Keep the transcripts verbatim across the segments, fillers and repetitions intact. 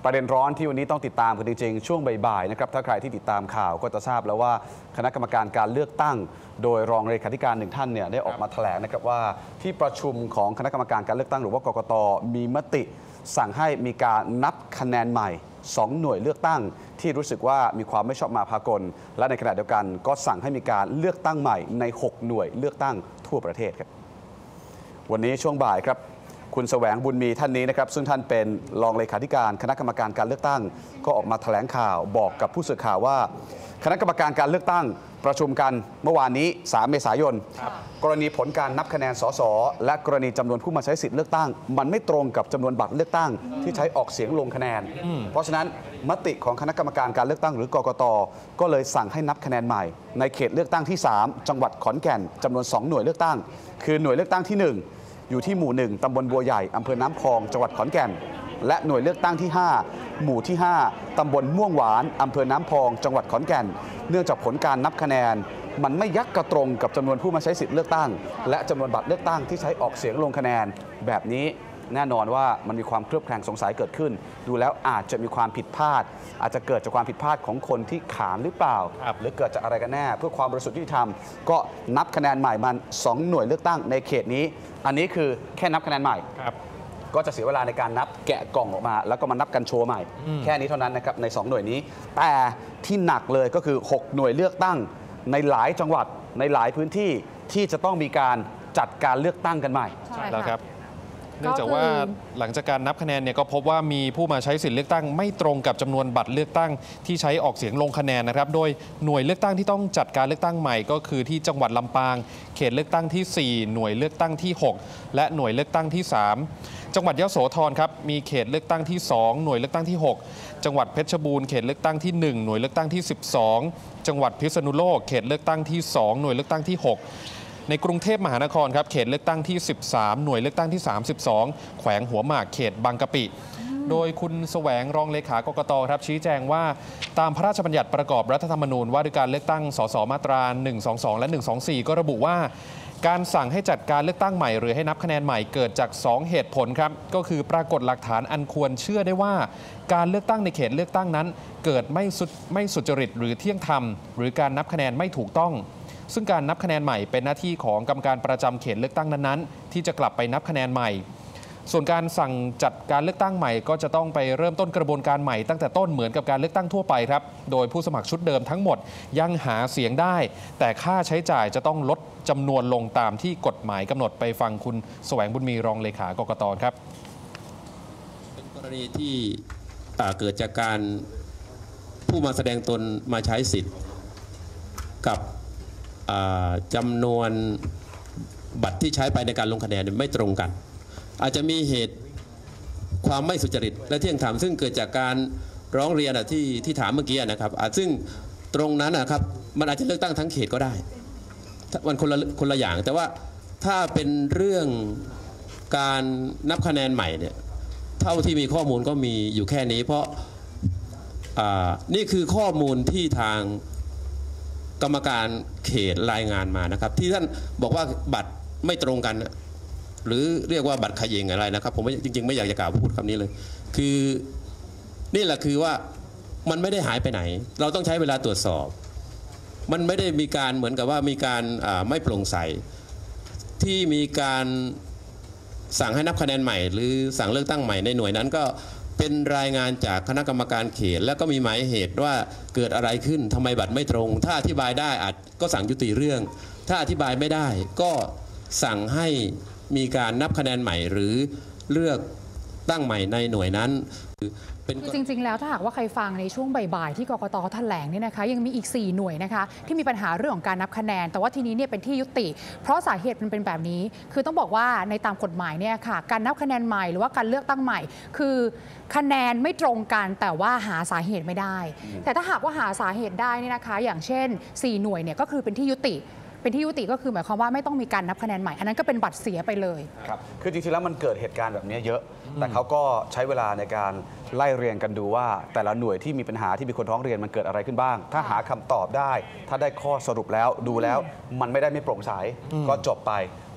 ประเด็นร้อนที่วันนี้ต้องติดตามกันจริงๆช่วงบ่ายๆนะครับถ้าใครที่ติดตามข่าวก็จะทราบแล้วว่าคณะกรรมการการเลือกตั้งโดยรองเลขาธิการหนึ่งท่านเนี่ยได้ออกมาแถลงนะครับว่าที่ประชุมของคณะกรรมการการเลือกตั้งหรือว่ากกต.มีมติสั่งให้มีการนับคะแนนใหม่สองหน่วยเลือกตั้งที่รู้สึกว่ามีความไม่ชอบมาพากลและในขณะเดียวกันก็สั่งให้มีการเลือกตั้งใหม่ในหกหน่วยเลือกตั้งทั่วประเทศครับวันนี้ช่วงบ่ายครับคุณแสวงบุญมีท่านนี้นะครับซึ่งท่านเป็นรองเลขาธิการคณะกรรมการการเลือกตั้งก็ออกมาแถลงข่าวบอกกับผู้สื่อข่าวว่าคณะกรรมการการเลือกตั้งประชุมกันเมื่อวานนี้สามเมษายนกรณีผลการนับคะแนนสสและกรณีจำนวนผู้มาใช้สิทธิ์เลือกตั้งมันไม่ตรงกับจำนวนบัตรเลือกตั้งที่ใช้ออกเสียงลงคะแนนเพราะฉะนั้นมติของคณะกรรมการการเลือกตั้งหรือกกต.ก็เลยสั่งให้นับคะแนนใหม่ในเขตเลือกตั้งที่สามจังหวัดขอนแก่นจำนวนสองหน่วยเลือกตั้งคือหน่วยเลือกตั้งที่หนึ่งอยู่ที่หมู่หนึ่งตำบลบัวใหญ่อำเภอน้ำพองจังหวัดขอนแก่นและหน่วยเลือกตั้งที่ห้าหมู่ที่ห้าตำบลม่วงหวานอำเภอน้ำพองจังหวัดขอนแก่นเนื่องจากผลการนับคะแนนมันไม่ยักกระตรงกับจำนวนผู้มาใช้สิทธิ์เลือกตั้งและจำนวนบัตรเลือกตั้งที่ใช้ออกเสียงลงคะแนนแบบนี้แน่นอนว่ามันมีความเคลือบแคลงสงสัยเกิดขึ้นดูแล้วอาจจะมีความผิดพลาดอาจจะเกิดจากความผิดพลาดของคนที่ขานหรือเปล่าหรือเกิดจากอะไรกันแน่เพื่อความบริสุทธิ์ยุติธรรมก็นับคะแนนใหม่มันสองหน่วยเลือกตั้งในเขตนี้อันนี้คือแค่นับคะแนนใหม่ก็จะเสียเวลาในการนับแกะกล่องออกมาแล้วก็มานับกันโชว์ใหม่แค่นี้เท่านั้นนะครับในสองหน่วยนี้แต่ที่หนักเลยก็คือหกหน่วยเลือกตั้งในหลายจังหวัดในหลายพื้นที่ที่จะต้องมีการจัดการเลือกตั้งกันใหม่ใช่แล้วครับเนื่องจากว่าหลังจากการนับคะแนนเนี่ยก็พบว่ามีผู้มาใช้สิทธิ์เลือกตั้งไม่ตรงกับจำนวนบัตรเลือกตั้งที่ใช้ออกเสียงลงคะแนนนะครับโดยหน่วยเลือกตั้งที่ต้องจัดการเลือกตั้งใหม่ก็คือที่จังหวัดลำปางเขตเลือกตั้งที่สี่หน่วยเลือกตั้งที่หกและหน่วยเลือกตั้งที่สามจังหวัดยโสธรครับมีเขตเลือกตั้งที่สองหน่วยเลือกตั้งที่หกจังหวัดเพชรบูรณ์เขตเลือกตั้งที่หนึ่งหน่วยเลือกตั้งที่สิบสองจังหวัดพิษณุโลกเขตเลือกตั้งที่สองหน่วยเลือกตั้งที่หกในกรุงเทพมหานครครับเขตเลือกตั้งที่สิบสามหน่วยเลือกตั้งที่สามสิบสองแขวงหัวหมากเขตบางกะปิโดยคุณแสวงรองเลขากกต.ครับชี้แจงว่าตามพระราชบัญญัติประกอบรัฐธรรมนูญว่าด้วยการเลือกตั้งสสมาตราหนึ่งสองสองและหนึ่งสองสี่ก็ระบุว่าการสั่งให้จัดการเลือกตั้งใหม่หรือให้นับคะแนนใหม่เกิดจากสองเหตุผลครับก็คือปรากฏหลักฐานอันควรเชื่อได้ว่าการเลือกตั้งในเขตเลือกตั้งนั้นเกิดไม่สุไม่สุจริตหรือเที่ยงธรรมหรือการนับคะแนนไม่ถูกต้องซึ่งการนับคะแนนใหม่เป็นหน้าที่ของกรรมการประจำเขตเลือกตั้งนั้นๆที่จะกลับไปนับคะแนนใหม่ส่วนการสั่งจัดการเลือกตั้งใหม่ก็จะต้องไปเริ่มต้นกระบวนการใหม่ตั้งแต่ต้นเหมือนกับการเลือกตั้งทั่วไปครับโดยผู้สมัครชุดเดิมทั้งหมดยังหาเสียงได้แต่ค่าใช้จ่ายจะต้องลดจำนวนลงตามที่กฎหมายกำหนดไปฟังคุณแสวงบุญมีรองเลขากกต.ครับเป็นกรณีที่เกิดจากการผู้มาแสดงตนมาใช้สิทธิ์กับจำนวนบัตรที่ใช้ไปในการลงคะแนนไม่ตรงกันอาจจะมีเหตุความไม่สุจริตและเที่ยงธรรมซึ่งเกิดจากการร้องเรียนที่ที่ถามเมื่อกี้นะครับซึ่งตรงนั้นนะครับมันอาจจะเลือกตั้งทั้งเขตก็ได้มันคนละคนละอย่างแต่ว่าถ้าเป็นเรื่องการนับคะแนนใหม่เนี่ยเท่าที่มีข้อมูลก็มีอยู่แค่นี้เพราะนี่คือข้อมูลที่ทางกรรมการเขตรายงานมานะครับที่ท่านบอกว่าบัตรไม่ตรงกันหรือเรียกว่าบัตรขยิงอะไรนะครับผมจริงๆไม่อยากจะกล่าวพูดคำนี้เลยคือนี่แหละคือว่ามันไม่ได้หายไปไหนเราต้องใช้เวลาตรวจสอบมันไม่ได้มีการเหมือนกับว่ามีการไม่โปร่งใสที่มีการสั่งให้นับคะแนนใหม่หรือสั่งเลือกตั้งใหม่ในหน่วยนั้นก็เป็นรายงานจากคณะกรรมการเขตแล้วก็มีหมายเหตุว่าเกิดอะไรขึ้นทำไมบัตรไม่ตรงถ้าอธิบายได้อาจก็สั่งยุติเรื่องถ้าอธิบายไม่ได้ก็สั่งให้มีการนับคะแนนใหม่หรือเลือกตั้งใหม่ในหน่วยนั้นคือจริงๆแล้วถ้าหากว่าใครฟังในช่วงบ่ายๆที่กกต.แถลงเนี่ยนะคะยังมีอีกสี่หน่วยนะคะที่มีปัญหาเรื่องของการนับคะแนนแต่ว่าทีนี้เนี่ยเป็นที่ยุติเพราะสาเหตุมันเป็นแบบนี้คือต้องบอกว่าในตามกฎหมายเนี่ยค่ะการนับคะแนนใหม่หรือว่าการเลือกตั้งใหม่คือคะแนนไม่ตรงกันแต่ว่าหาสาเหตุไม่ได้แต่ถ้าหากว่าหาสาเหตุได้นี่นะคะอย่างเช่นสี่หน่วยเนี่ยก็คือเป็นที่ยุติเป็นที่ยุติก็คือหมายความว่าไม่ต้องมีการนับคะแนนใหม่อันนั้นก็เป็นบัตรเสียไปเลยครับคือจริงๆแล้วมันเกิดเหตุการณ์แบบนี้เยอะแต่เขาก็ใช้เวลาในการไล่เรียงกันดูว่าแต่ละหน่วยที่มีปัญหาที่มีคนร้องเรียนมันเกิดอะไรขึ้นบ้างถ้าหาคำตอบได้ถ้าได้ข้อสรุปแล้วดูแล้วมันไม่ได้ไม่โปร่งใสก็จบไป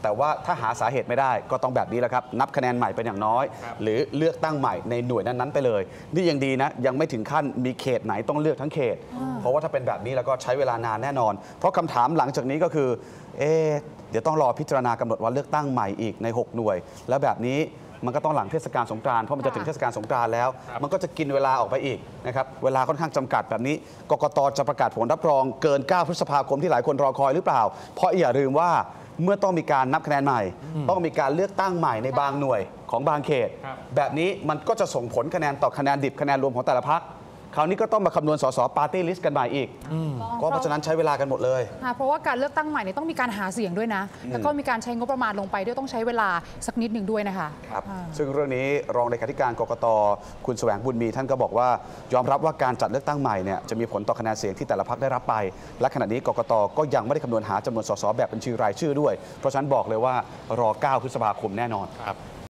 แต่ว่าถ้าหาสาเหตุไม่ได้ก็ต้องแบบนี้แหละครับนับคะแนนใหม่เป็นอย่างน้อย หรือเลือกตั้งใหม่ในหน่วยนั้นๆไปเลยนี่ยังดีนะยังไม่ถึงขั้นมีเขตไหนต้องเลือกทั้งเขต เพราะว่าถ้าเป็นแบบนี้แล้วก็ใช้เวลานานแน่นอน เพราะคำถามหลังจากนี้ก็คือเอ๊ะเดี๋ยวต้องรอพิจารณากำหนดวันเลือกตั้งใหม่อีกในหกหน่วย แล้วแบบนี้มันก็ต้องหลังเทศกาลสงกรานต์เพราะมันจะถึงเทศกาลสงกรานต์แล้ว มันก็จะกินเวลาออกไปอีกนะครับเวลาค่อนข้างจำกัดแบบนี้กกตจะประกาศผลรับรองเกินเก้าพฤษภาคมที่หลายคนรอคอยหรือเปล่า เพราะอย่าลืมว่าเมื่อต้องมีการนับคะแนนใหม่ ต้องมีการเลือกตั้งใหม่ในบางหน่วยของบางเขต แบบนี้มันก็จะส่งผลคะแนนต่อคะแนนดิบคะแนนรวมของแต่ละพรรคคราวนี้ก็ต้องมาคำนวณสสปาร์ตี้ลิสต์กันใหม่อีกก็เพราะฉะนั้นใช้เวลากันหมดเลยเพราะว่าการเลือกตั้งใหม่เนี่ยต้องมีการหาเสียงด้วยนะแล้วก็มีการใช้งบประมาณลงไปด้วยต้องใช้เวลาสักนิดหนึ่งด้วยนะคะครับซึ่งเรื่องนี้รองเลขาธิการกกตคุณแสวงบุญมีท่านก็บอกว่ายอมรับว่าการจัดเลือกตั้งใหม่เนี่ยจะมีผลต่อคะแนนเสียงที่แต่ละพรรคได้รับไปและขณะนี้กกตก็ยังไม่ได้คำนวณหาจำนวนสสแบบบัญชีรายชื่อด้วยเพราะฉะนั้นบอกเลยว่ารอเก้าพฤษภาคมแน่นอนครับ